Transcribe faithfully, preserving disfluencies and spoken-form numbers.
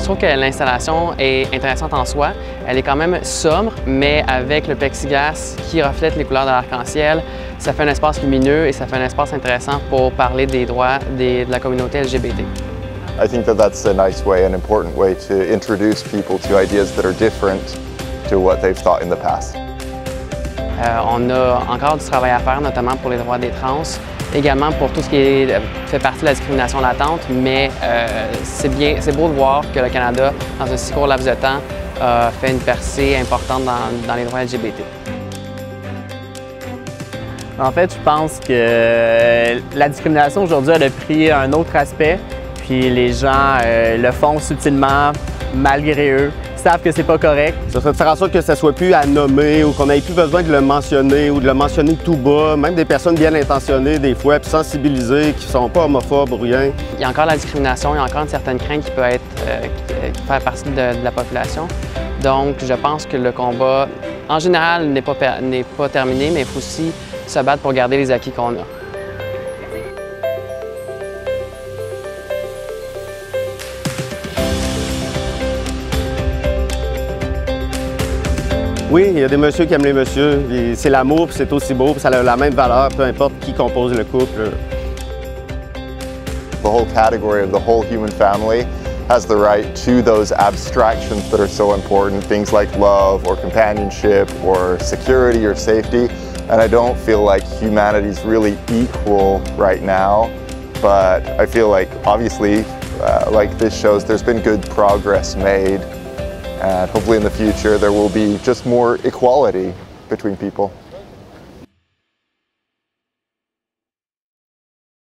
trouve que l'installation est intéressante en soi. Elle est quand même sobre, mais avec le plexiglas qui reflète les couleurs de l'arc-en-ciel, ça fait un espace lumineux et ça fait un espace intéressant pour parler des droits des, de la communauté L G B T. I think that that's a nice way, an important way to introduce people to ideas that are different to what they've thought in the past. Euh, on a encore du travail à faire, notamment pour les droits des trans, également pour tout ce qui est, fait partie de la discrimination latente, mais euh, c'est bien, c'est beau de voir que le Canada, dans un si court laps de temps, a fait une percée importante dans, dans les droits L G B T. En fait, je pense que la discrimination aujourd'hui elle a pris un autre aspect, puis les gens euh, le font subtilement, malgré eux. Savent que c'est pas correct. Ça serait de faire en sorte que ça soit plus à nommer ou qu'on n'ait plus besoin de le mentionner ou de le mentionner tout bas, même des personnes bien intentionnées des fois, puis sensibilisées, qui sont pas homophobes ou rien. Il y a encore la discrimination, il y a encore une certaine crainte qui peut être, euh, qui fait partie de, de la population. Donc, je pense que le combat, en général, n'est pas, n'est pas terminé, mais il faut aussi se battre pour garder les acquis qu'on a. Oui, il y a des messieurs qui aiment les messieurs. C'est l'amour, puis c'est aussi beau, puis ça a la même valeur, peu importe qui compose le couple. The whole category of the whole human family has the right to those abstractions that are so important, things like love or companionship or security or safety. And I don't feel like humanity's really equal right now, but I feel like obviously, uh, like this shows, there's been good progress made. And hopefully in the future there will be just more equality between people.